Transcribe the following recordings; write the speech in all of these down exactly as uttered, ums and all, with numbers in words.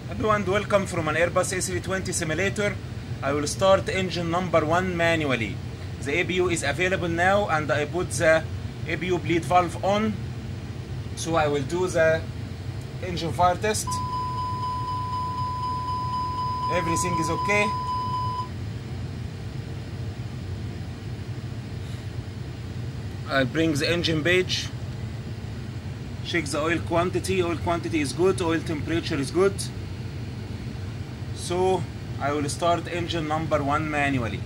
Hello and welcome from an Airbus A three twenty simulator. I will start engine number one manually. The A B U is available now and I put the A B U bleed valve on. So I will do the engine fire test. Everything is okay. I'll bring the engine page. Check the oil quantity. Oil quantity is good. Oil temperature is good. So I will start engine number one manually.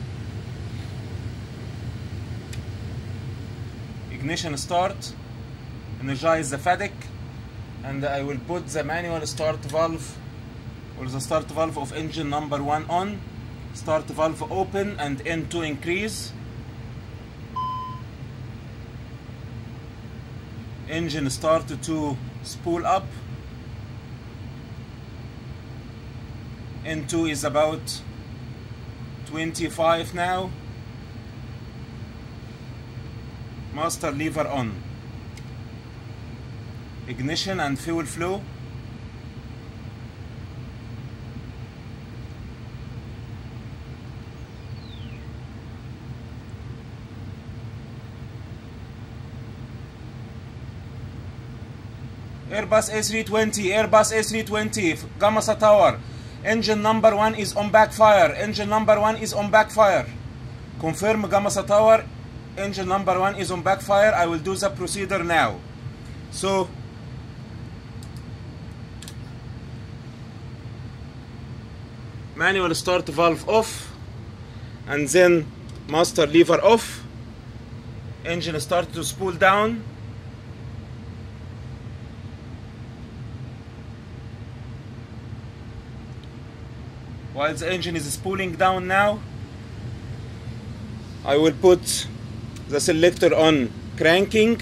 Ignition start. Energize the F A D C, and I will put the manual start valve or the start valve of engine number one on. Start valve open and N two increase. Engine start to spool up. N two is about twenty-five now. Master lever on. Ignition and fuel flow. Airbus A three twenty, Airbus A three twenty, Gamasa Tower. Engine number one is on backfire. Engine number one is on backfire. Confirm Gamasa Tower. Engine number one is on backfire. I will do the procedure now. So, manual start valve off, and then master lever off. Engine start to spool down. While the engine is spooling down now, I will put the selector on cranking.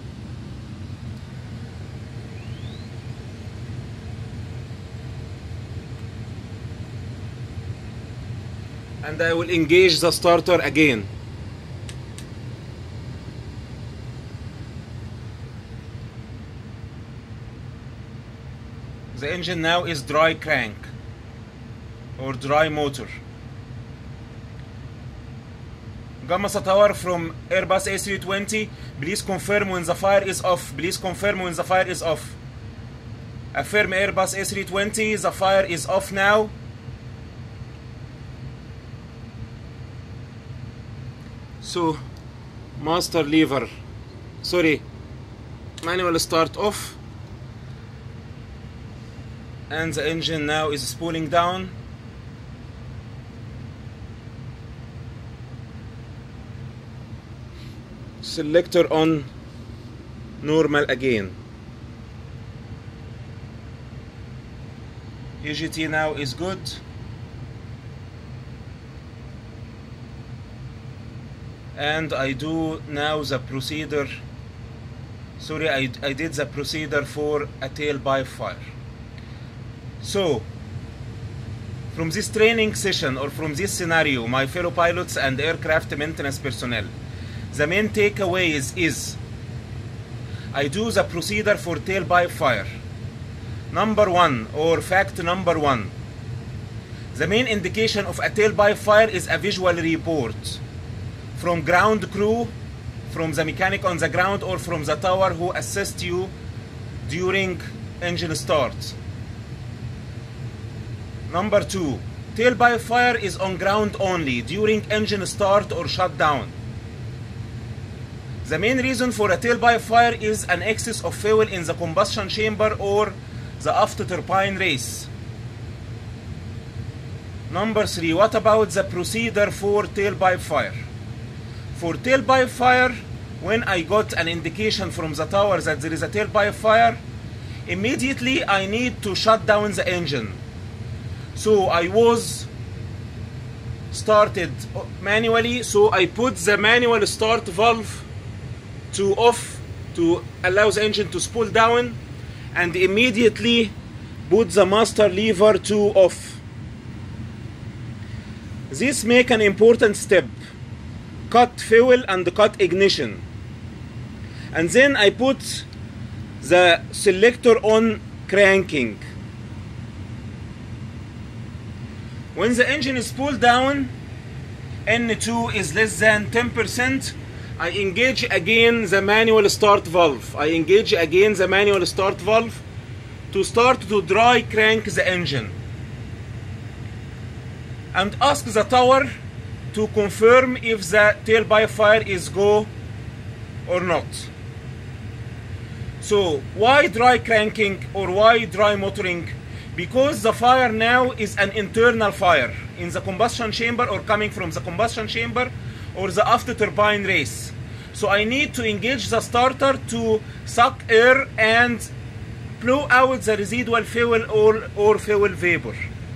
And I will engage the starter again. The engine now is dry crank or dry motor. Gamasa Tower from Airbus A three twenty, please confirm when the fire is off. Please confirm when the fire is off. Affirm Airbus A three twenty, the fire is off now. So, master lever, sorry, manual start off, and the engine now is spooling down. Selector on normal again. E G T now is good. And I do now the procedure. Sorry, I, I did the procedure for a tailpipe fire. So, from this training session or from this scenario, my fellow pilots and aircraft maintenance personnel, the main takeaways is I do the procedure for tailpipe fire. Number one, or fact number one, the main indication of a tailpipe fire is a visual report from ground crew, from the mechanic on the ground, or from the tower who assist you during engine start. Number two, tailpipe fire is on ground only during engine start or shutdown. The main reason for a tailpipe fire is an excess of fuel in the combustion chamber or the aft turbine race. Number three, what about the procedure for tailpipe fire? For tailpipe fire, when I got an indication from the tower that there is a tailpipe fire, immediately I need to shut down the engine. So I was started manually, so I put the manual start valve to off to allow the engine to spool down, and immediately put the master lever to off. This make an important step. Cut fuel and cut ignition. And then I put the selector on cranking. When the engine is pulled down, N two is less than ten percent, I engage again the manual start valve. I engage again the manual start valve to start to dry crank the engine and ask the tower to confirm if the tailpipe fire is go or not. So why dry cranking or why dry motoring? Because the fire now is an internal fire in the combustion chamber or coming from the combustion chamber or the after turbine race. So I need to engage the starter to suck air and blow out the residual fuel or, or fuel vapor.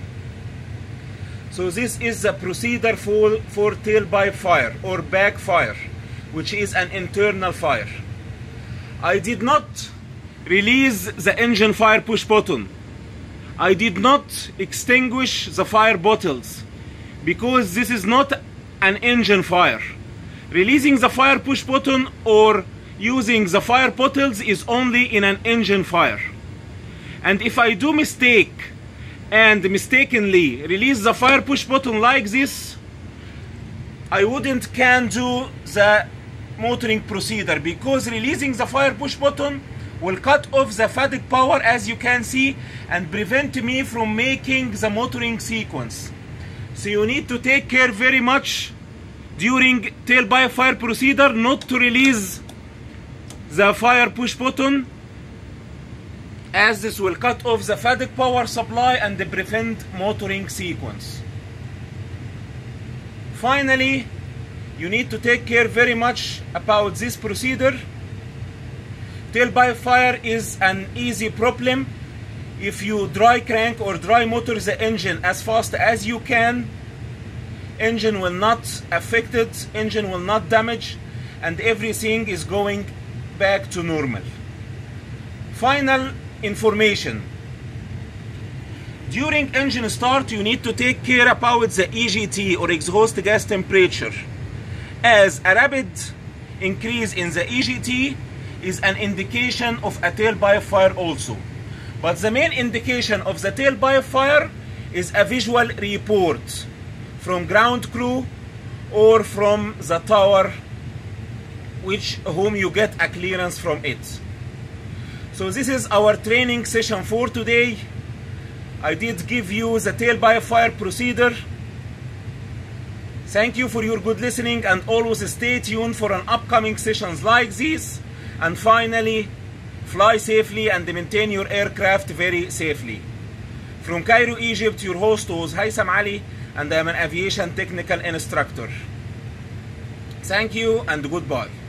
So this is the procedure for, for tailpipe fire or backfire, which is an internal fire. I did not release the engine fire push button. I did not extinguish the fire bottles because this is not an engine fire. Releasing the fire push button or using the fire bottles is only in an engine fire. And if I do mistake and mistakenly release the fire push button like this, I wouldn't can do the motoring procedure because releasing the fire push button will cut off the fatigue power, as you can see, and prevent me from making the motoring sequence. So you need to take care very much during tailpipe fire procedure not to release the fire push button, as this will cut off the fatigue power supply and prevent motoring sequence. Finally, you need to take care very much about this procedure. Tailpipe fire is an easy problem. If you dry crank or dry motor the engine as fast as you can, engine will not affected, engine will not damage, and everything is going back to normal. Final information. During engine start, you need to take care about the E G T or exhaust gas temperature, as a rapid increase in the E G T is an indication of a tailpipe fire also. But the main indication of the tailpipe fire is a visual report from ground crew or from the tower, which whom you get a clearance from it. So this is our training session for today. I did give you the tailpipe fire procedure. Thank you for your good listening, and always stay tuned for an upcoming sessions like this. And finally, fly safely and maintain your aircraft very safely. From Cairo, Egypt, your host was Haitham Ali, and I am an aviation technical instructor. Thank you and goodbye.